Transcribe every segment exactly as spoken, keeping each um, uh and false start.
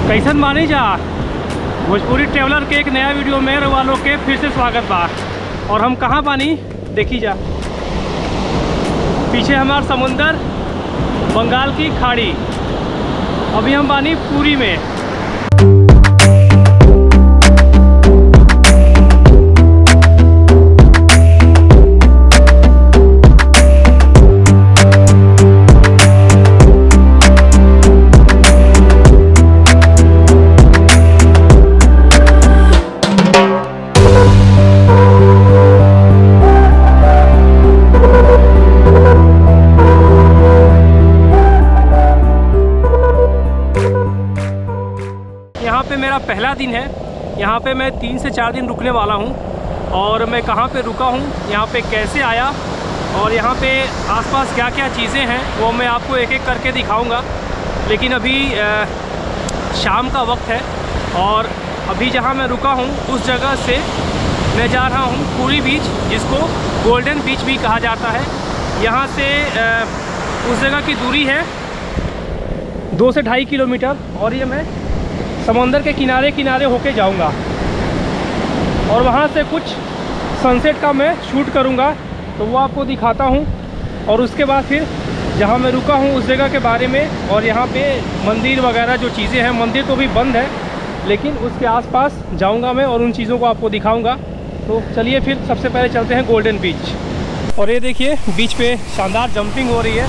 कैसन मानी जा भोजपुरी ट्रेवलर के एक नया वीडियो में वालों के फिर से स्वागत बा। और हम कहाँ बानी देखी जा, पीछे हमारा समुंदर, बंगाल की खाड़ी। अभी हम बानी पुरी में। यहाँ पे मेरा पहला दिन है। यहाँ पे मैं तीन से चार दिन रुकने वाला हूँ। और मैं कहाँ पे रुका हूँ, यहाँ पे कैसे आया और यहाँ पे आसपास क्या क्या चीज़ें हैं वो मैं आपको एक एक करके दिखाऊंगा। लेकिन अभी आ, शाम का वक्त है और अभी जहाँ मैं रुका हूँ उस जगह से मैं जा रहा हूँ पुरी बीच, जिसको गोल्डन बीच भी कहा जाता है। यहाँ से आ, उस जगह की दूरी है दो से ढाई किलोमीटर और ये मैं समंदर के किनारे किनारे होके जाऊंगा और वहाँ से कुछ सनसेट का मैं शूट करूँगा, तो वो आपको दिखाता हूँ। और उसके बाद फिर जहाँ मैं रुका हूँ उस जगह के बारे में और यहाँ पे मंदिर वगैरह जो चीज़ें हैं, मंदिर तो भी बंद है लेकिन उसके आसपास जाऊँगा मैं और उन चीज़ों को आपको दिखाऊँगा। तो चलिए फिर सबसे पहले चलते हैं गोल्डन बीच। और ये देखिए बीच पे शानदार जंपिंग हो रही है।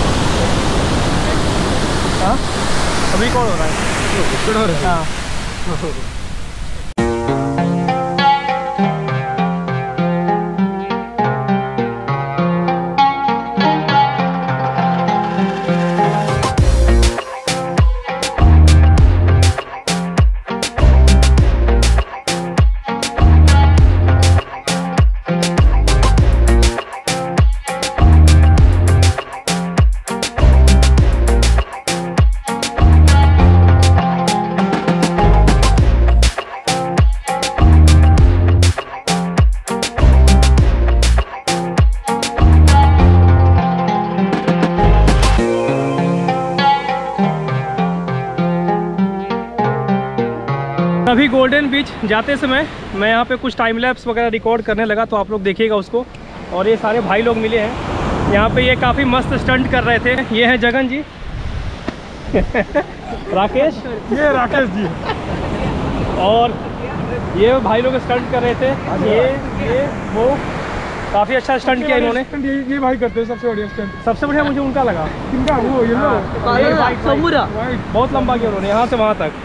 हाँ अभी कौन हो रहा है? हाँ अभी गोल्डन बीच जाते समय मैं यहाँ पे कुछ टाइम लैप्स वगैरह रिकॉर्ड करने लगा, तो आप लोग देखिएगा उसको। और ये सारे भाई लोग मिले हैं यहाँ पे, ये काफ़ी मस्त स्टंट कर रहे थे। ये हैं जगन जी राकेश, ये राकेश जी और ये भाई लोग स्टंट कर रहे थे। ये ये वो काफ़ी अच्छा स्टंट किया इन्होंने। ये, ये भाई करते हैं सबसे बढ़िया स्टंट। सबसे बढ़िया मुझे उनका लगा। किनका? वो ये लो बहुत लंबा किया उन्होंने यहाँ से वहाँ तक।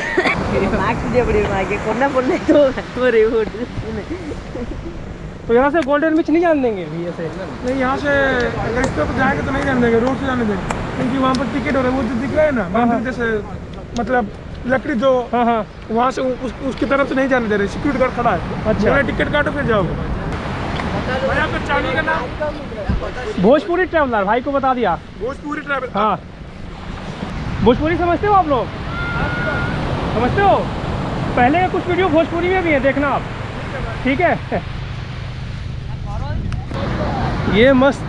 तो यहाँ से गोल्डन बीच नहीं जान देंगे भी ऐसे? नहीं, यहाँ से अगर इस तरफ जाएंगे तो नहीं जाने देंगे, रोड से जाने देंगे, क्योंकि वहाँ पर टिकट हो रहा है। वो जो दिख रहा है ना मंदिर जैसे, मतलब लकड़ी जो, हाँ हाँ वहाँ से उस, उसकी तरफ से नहीं जाने दे रहे, सिक्योरिटी गार्ड खड़ा है। अच्छा, टिकट काटो फिर जाओगे। चालू का नाम भोजपुरी ट्रैवलर, भाई को बता दिया। भोजपुरी ट्रैवलर। हाँ भोजपुरी समझते हो आप लोग? समझते हो? पहले कुछ वीडियो भोजपुरी में भी है, देखना आप, ठीक है? ये मस्त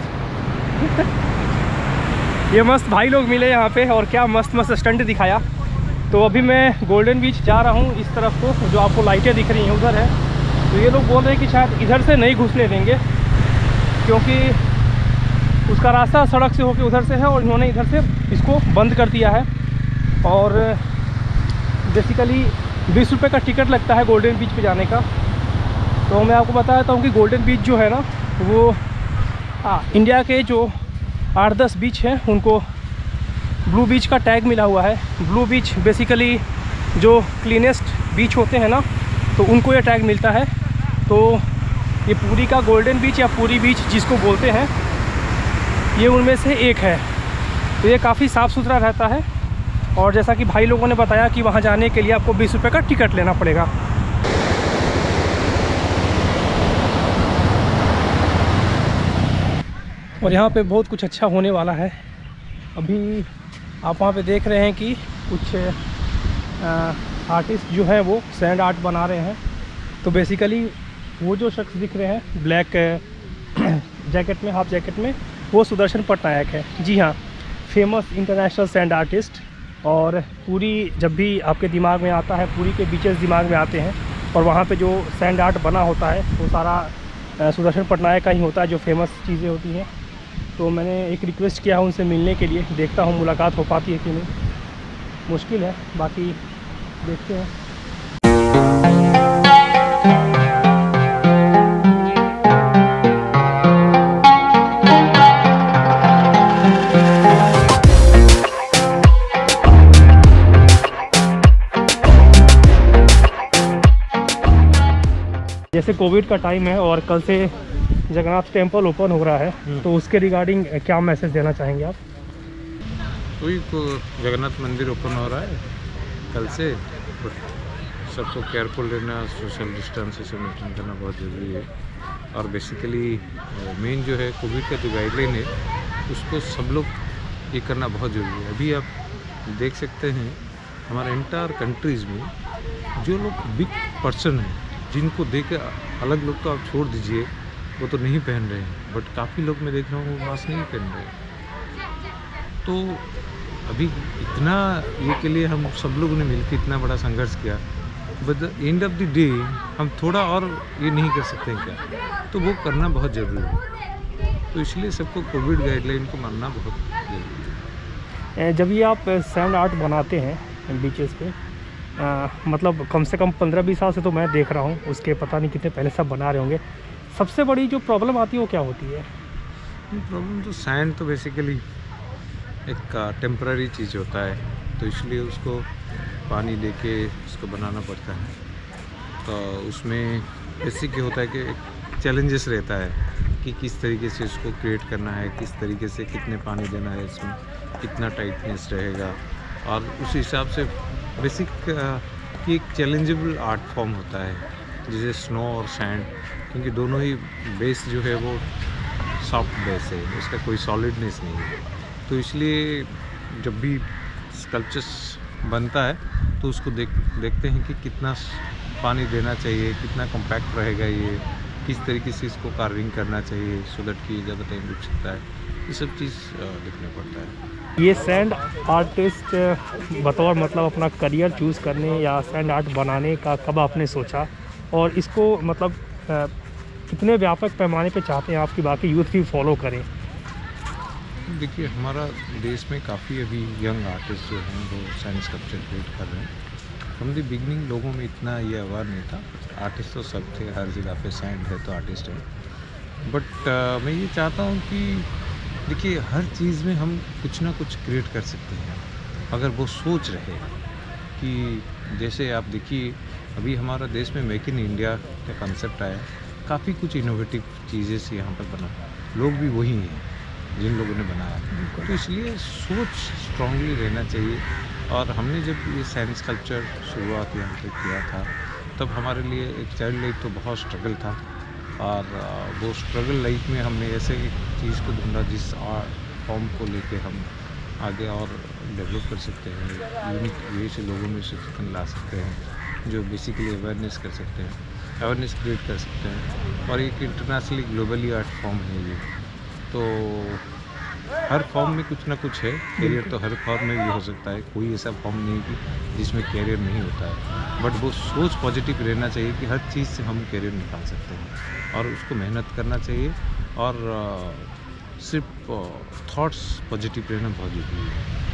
ये मस्त भाई लोग मिले यहाँ पे और क्या मस्त मस्त स्टंट दिखाया। तो अभी मैं गोल्डन बीच जा रहा हूँ इस तरफ को, जो आपको लाइटें दिख रही हैं उधर है। तो ये लोग बोल रहे हैं कि शायद इधर से नहीं घुसने देंगे, क्योंकि उसका रास्ता सड़क से होकर उधर से है और इन्होंने इधर से इसको बंद कर दिया है। और बेसिकली बीस रुपये का टिकट लगता है गोल्डन बीच पे जाने का। तो मैं आपको बताता हूँ कि गोल्डन बीच जो है ना, वो आ, इंडिया के जो आठ दस बीच हैं उनको ब्लू बीच का टैग मिला हुआ है। ब्लू बीच बेसिकली जो क्लीनेस्ट बीच होते हैं ना, तो उनको ये टैग मिलता है। तो ये पुरी का गोल्डन बीच या पुरी बीच जिसको बोलते हैं, ये उनमें से एक है। तो ये काफ़ी साफ़ सुथरा रहता है और जैसा कि भाई लोगों ने बताया कि वहाँ जाने के लिए आपको बीस रुपये का टिकट लेना पड़ेगा। और यहाँ पे बहुत कुछ अच्छा होने वाला है। अभी आप वहाँ पे देख रहे हैं कि कुछ आर्टिस्ट जो हैं वो सैंड आर्ट बना रहे हैं। तो बेसिकली वो जो शख्स दिख रहे हैं ब्लैक जैकेट में, हाफ जैकेट में, वो सुदर्शन पटनायक है। जी हाँ, फेमस इंटरनेशनल सैंड आर्टिस्ट। और पूरी जब भी आपके दिमाग में आता है, पूरी के बीचेस दिमाग में आते हैं, और वहाँ पे जो सैंड आर्ट बना होता है वो सारा सुदर्शन पटनायक का ही होता है, जो फेमस चीज़ें होती हैं। तो मैंने एक रिक्वेस्ट किया उनसे मिलने के लिए, देखता हूँ मुलाकात हो पाती है कि नहीं। मुश्किल है, बाकी देखते हैं। जैसे कोविड का टाइम है और कल से जगन्नाथ टेम्पल ओपन हो रहा है, तो उसके रिगार्डिंग क्या मैसेज देना चाहेंगे आप? वही को जगन्नाथ मंदिर ओपन हो रहा है कल से, बट सबको केयरफुल रहना, सोशल डिस्टेंस मेंटेन करना बहुत ज़रूरी है। और बेसिकली मेन जो है कोविड का जो गाइडलाइन है उसको सब लोग ये करना बहुत ज़रूरी है। अभी आप देख सकते हैं हमारे एंटायर कंट्रीज़ में जो लोग बिग पर्सन हैं, जिनको देख अलग लोग तो आप छोड़ दीजिए, वो तो नहीं पहन रहे हैं, बट काफ़ी लोग मैं देख रहा हूँ वो मास्क नहीं पहन रहे हैं। तो अभी इतना ये के लिए हम सब लोगों ने मिलकर इतना बड़ा संघर्ष किया, but the end of the day हम थोड़ा और ये नहीं कर सकते हैं क्या, तो वो करना बहुत ज़रूरी है। तो इसलिए सबको कोविड गाइडलाइन को मानना बहुत ज़रूरी है। जब ये आप सैंड आर्ट बनाते हैं बीचेस पे, आ, मतलब कम से कम पंद्रह बीस साल से तो मैं देख रहा हूँ, उसके पता नहीं कितने पहले सब बना रहे होंगे। सबसे बड़ी जो प्रॉब्लम आती है वो क्या होती है? प्रॉब्लम तो सैंड तो बेसिकली एक टेम्पररी चीज़ होता है, तो इसलिए उसको पानी लेके उसको बनाना पड़ता है। तो उसमें बेसिक ये होता है कि एक चैलेंजेस रहता है कि किस तरीके से इसको क्रिएट करना है, किस तरीके से कितने पानी देना है, इसमें कितना टाइटनेस रहेगा, और उस हिसाब से बेसिक कि एक चैलेंजेबल आर्ट फॉर्म होता है, जैसे स्नो और सैंड, क्योंकि दोनों ही बेस जो है वो सॉफ्ट बेस है, उसका कोई सॉलिडनेस नहीं है। तो इसलिए जब भी स्कल्पचर्स बनता है तो उसको देख देखते हैं कि कितना पानी देना चाहिए, कितना कॉम्पैक्ट रहेगा, ये किस तरीके से इसको कार्विंग करना चाहिए सो दैट कि ज़्यादा टाइम रुक सकता है, ये सब चीज़ देखना पड़ता है। ये सैंड आर्टिस्ट बतौर मतलब अपना करियर चूज़ करने या सैंड आर्ट बनाने का कब आपने सोचा, और इसको मतलब कितने व्यापक पैमाने पे चाहते हैं आपकी बाकी यूथ भी फॉलो करें? देखिए हमारा देश में काफ़ी अभी यंग आर्टिस्ट जो हैं वो सैंड स्कल्पचर क्रिएट कर रहे हैं। फ्रॉम द बिगनिंग लोगों में इतना ये अवेयर नहीं था, आर्टिस्ट तो सब थे, हर जगह पे सैंड है तो आर्टिस्ट है। बट uh, मैं ये चाहता हूँ कि देखिए हर चीज़ में हम कुछ ना कुछ क्रिएट कर सकते हैं, अगर वो सोच रहे कि जैसे आप देखिए अभी हमारा देश में मेक इन इंडिया का कंसेप्ट आया, काफ़ी कुछ इनोवेटिव चीज़ें से यहाँ पर बना, लोग भी वही हैं जिन लोगों ने बनाया, तो इसलिए सोच स्ट्रांगली रहना चाहिए। और हमने जब ये सैंड स्कल्पचर शुरुआत यहाँ पे किया था तब हमारे लिए एक चाइल्ड लाइफ तो बहुत स्ट्रगल था, और वो स्ट्रगल लाइफ में हमने ऐसे एक चीज़ को ढूंढा जिस आर्ट फॉर्म को लेके हम आगे और डेवलप कर सकते हैं, यूनिक वे से लोगों में सचेतन ला सकते हैं, जो बेसिकली अवेयरनेस कर सकते हैं, अवेयरनेस क्रिएट कर सकते हैं। और एक इंटरनेशनली ग्लोबली आर्ट फॉर्म है ये, तो हर फॉर्म में कुछ ना कुछ है, कैरियर तो हर फॉर्म में भी हो सकता है, कोई ऐसा फॉर्म नहीं कि जिसमें कैरियर नहीं होता है, बट वो सोच पॉजिटिव रहना चाहिए कि हर चीज़ से हम कैरियर निकाल सकते हैं, और उसको मेहनत करना चाहिए, और सिर्फ थॉट्स पॉजिटिव रहना बहुत ज़रूरी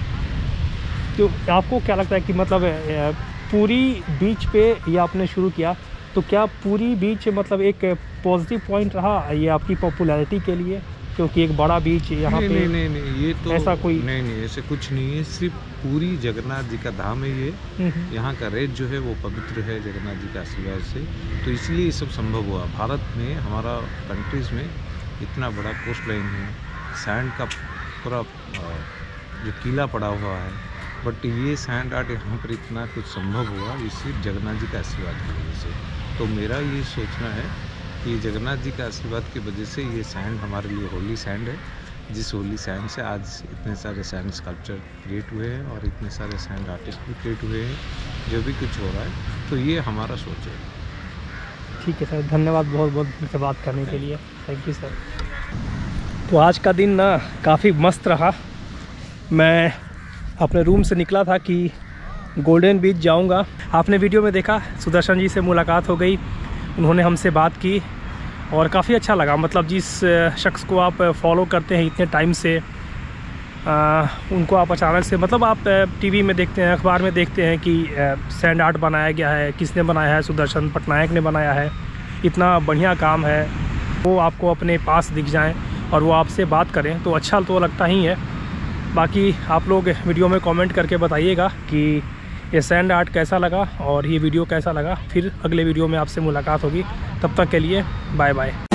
है। तो आपको क्या लगता है कि मतलब पूरी बीच पे ये आपने शुरू किया, तो क्या पूरी बीच मतलब एक पॉजिटिव पॉइंट रहा ये आपकी पॉपुलैरिटी के लिए, क्योंकि एक बड़ा बीच यहाँ पे? नहीं नहीं नहीं ये तो ऐसा कोई नहीं नहीं ऐसे कुछ नहीं है, सिर्फ पूरी जगन्नाथ जी का धाम है ये, यहाँ का रेत जो है वो पवित्र है जगन्नाथ जी के आशीर्वाद से, तो इसलिए ये सब संभव हुआ। भारत में हमारा कंट्रीज़ में इतना बड़ा कोस्ट लाइन है, सैंड का पूरा जो किला पड़ा हुआ है, बट ये सैंड आर्ट यहाँ पर इतना कुछ संभव हुआ ये सिर्फ जगन्नाथ जी का आशीर्वाद की वजह से। तो मेरा ये सोचना है कि जगन्नाथ जी का आशीर्वाद की वजह से ये सैंड हमारे लिए होली सैंड है, जिस होली सैंड से आज इतने सारे सैंड स्कल्पचर क्रिएट हुए हैं और इतने सारे सैंड आर्टिस्ट भी क्रिएट हुए हैं, जो भी कुछ हो रहा है, तो ये हमारा सोच है। ठीक है सर, धन्यवाद बहुत बहुत मुझसे बात करने के लिए, थैंक यू सर। तो आज का दिन ना काफ़ी मस्त रहा। मैं अपने रूम से निकला था कि गोल्डन बीच जाऊंगा। आपने वीडियो में देखा सुदर्शन जी से मुलाकात हो गई, उन्होंने हमसे बात की और काफ़ी अच्छा लगा। मतलब जिस शख्स को आप फॉलो करते हैं इतने टाइम से, आ, उनको आप अचानक से, मतलब आप टीवी में देखते हैं, अखबार में देखते हैं कि सैंड आर्ट बनाया गया है, किसने बनाया है, सुदर्शन पटनायक ने बनाया है, इतना बढ़िया काम है, वो आपको अपने पास दिख जाएं और वो आपसे बात करें तो अच्छा तो लगता ही है। बाकी आप लोग वीडियो में कमेंट करके बताइएगा कि ये सैंड आर्ट कैसा लगा और ये वीडियो कैसा लगा। फिर अगले वीडियो में आपसे मुलाकात होगी, तब तक के लिए बाय बाय।